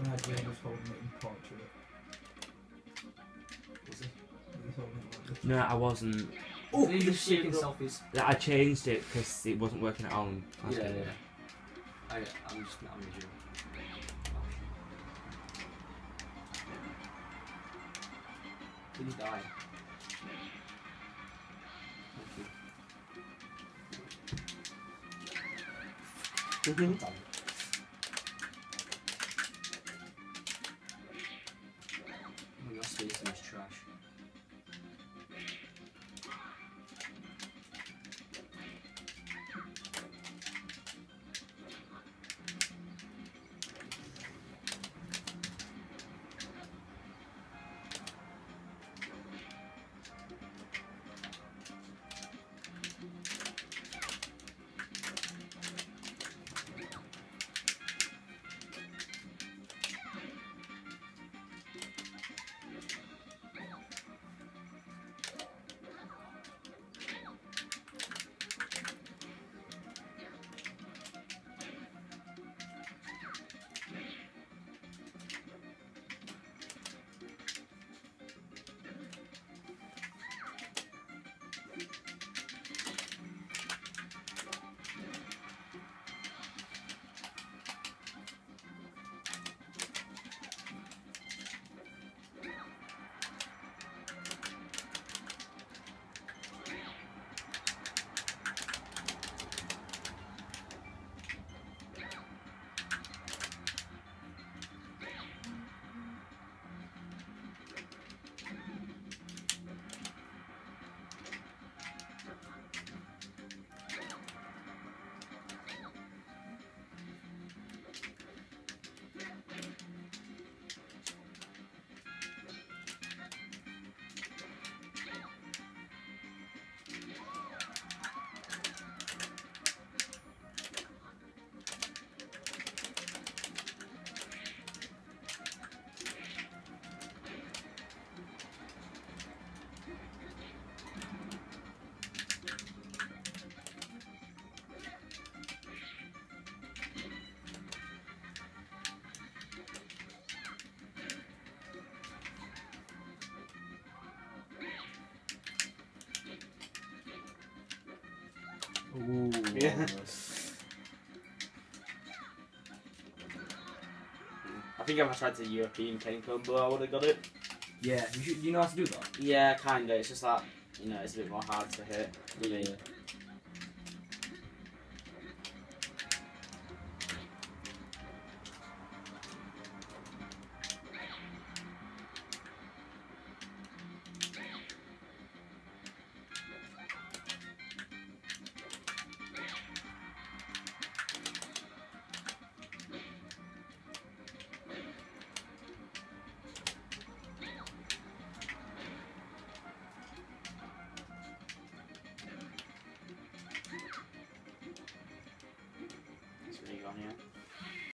So now Jane was holding it in portrait. Was he? He was holding it like this. No, I wasn't. Oh, These the are shaking shit. selfies. I changed it because it wasn't working at home. Yeah, yeah. I'm with you. Did he die? Thank you. Done. Oh, your space is trash. Ooh. Yeah. I think if I tried the European paint combo, I would have got it. Yeah, you know how to do that? Yeah, kinda. It's just that, you know, it's a bit more hard to hit. Yeah.